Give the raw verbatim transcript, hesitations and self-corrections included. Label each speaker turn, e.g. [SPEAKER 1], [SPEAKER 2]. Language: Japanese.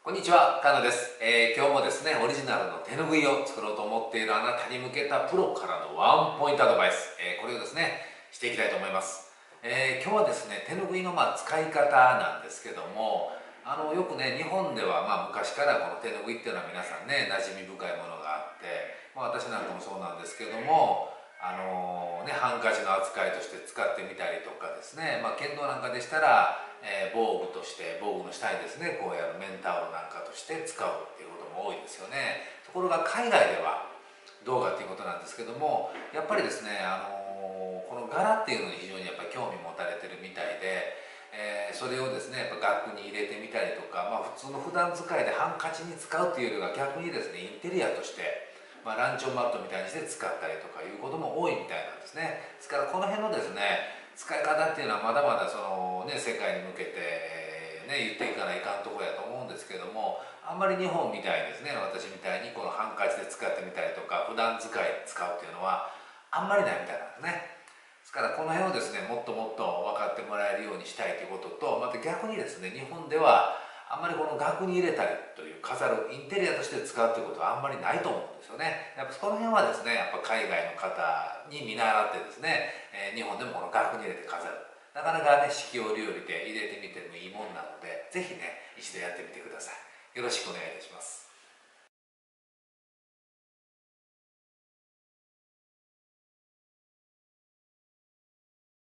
[SPEAKER 1] こんにちは、かなです、えー今日もですね、オリジナルの手ぬぐいを作ろうと思っているあなたに向けたプロからのワンポイントアドバイス、えーこれをですね、していきたいと思います。えー今日はですね、手ぬぐいのまあ使い方なんですけども、あのよくね、日本ではまあ昔からこの手ぬぐいっていうのは皆さんね、馴染み深いものがあって、まあ、私なんかもそうなんですけども、あのね、ハンカチの扱いとして使ってみたりとかですね、まあ、剣道なんかでしたら、えー防具として防具の下にですねこうやる綿タオルなんかとして使うっていうことも多いですよね。ところが海外ではどうかっていうことなんですけども、やっぱりですね、あのこの柄っていうのに非常にやっぱり興味持たれてるみたいで、えーそれをですねやっぱ額に入れてみたりとか、まあ、普通の普段使いでハンカチに使うっていうよりは逆にですねインテリアとして、まあ、ランチョンマットみたいにして使ったりとかいうことも多いみたいなんですね。ですからこの辺のですね使い方っていうのはまだまだその、ね、世界に向けて、えーね、言っていかないかんところやと思うんですけども、あんまり日本みたいにですね私みたいにこのハンカチで使ってみたりとか普段使い使うっていうのはあんまりないみたいなんですね。ですからこの辺をですねもっともっと分かってもらえるようにしたいということと、また逆にですね日本ではあんまりこの額に入れたりという飾るインテリアとして使うということはあんまりないと思うんですよね。やっぱその辺はですねやっぱ海外の方に見習ってですね、えー日本でもこの額に入れて飾る、なかなかね四季折々で入れてみてもいいもんなので、ぜひね一度やってみてください。よろしくお願いいたします。